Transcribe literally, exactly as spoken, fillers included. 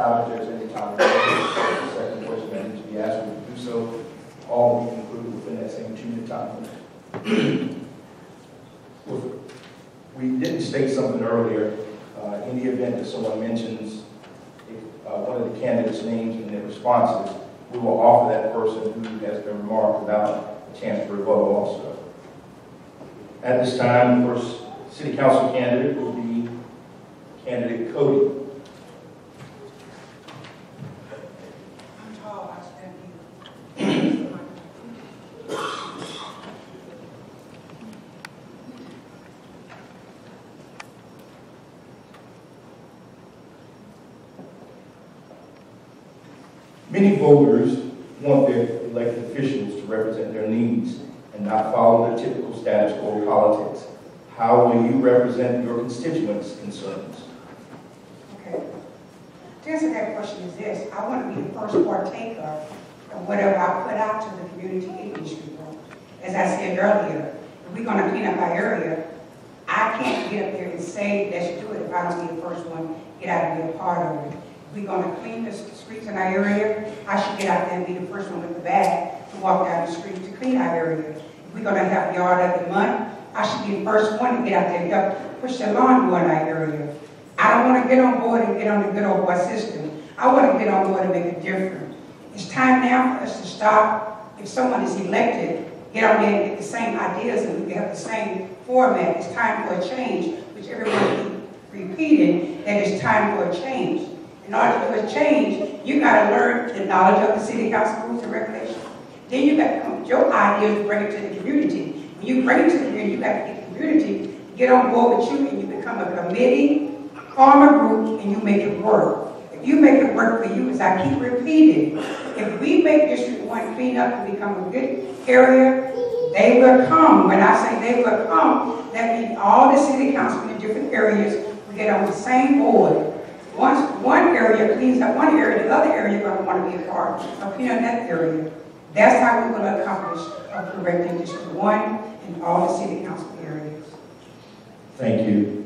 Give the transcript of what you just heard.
time, if there's any time, the second question that needs to be asked, we can do so. All will be concluded within that same two-minute time limit. We didn't state something earlier. Uh, in the event that someone mentions uh, one of the candidates' names in their responses, we will offer that person who has been remarked about a chance for rebuttal also. At this time, the first City Council candidate will be candidate Cody. I'm tall, I stand here. Many voters want their elected officials to represent their needs and not follow the typical status quo politics. How will you represent your constituents' concerns? Okay. To answer that question is this: I want to be the first partaker of whatever I put out to the community in East Streetboro. As I said earlier, if we're going to clean up our area, I can't get up there and say let's do it if I don't be the first one get out and be a part of it. If we're going to clean the streets in our area, I should get out there and be the first one with the bag to walk down the street to clean our area. If we're going to have yard of the month, I should be the first one to get out there and help push the lawnmower in our area. I don't want to get on board and get on the good old boy system. I want to get on board and make a difference. It's time now for us to stop. If someone is elected, get on there and get the same ideas and we have the same format. It's time for a change, which everyone keeps repeating that it's time for a change. In order to do a change, you got to learn the knowledge of the city council rules and regulations. Then you got to come with your ideas and bring it to the community. When you bring it to the community, you got to get the community to get on board with you, and you become a committee, form a group, and you make it work. If you make it work for you, as I keep repeating, if we make District one clean up and become a good area, they will come. When I say they will come, that means all the city council in different areas will get on the same board. Once one area cleans up one area, the other area is going to want to be a part of cleaning up that area. That's how we will accomplish of correcting District one and all the city council areas. Thank you.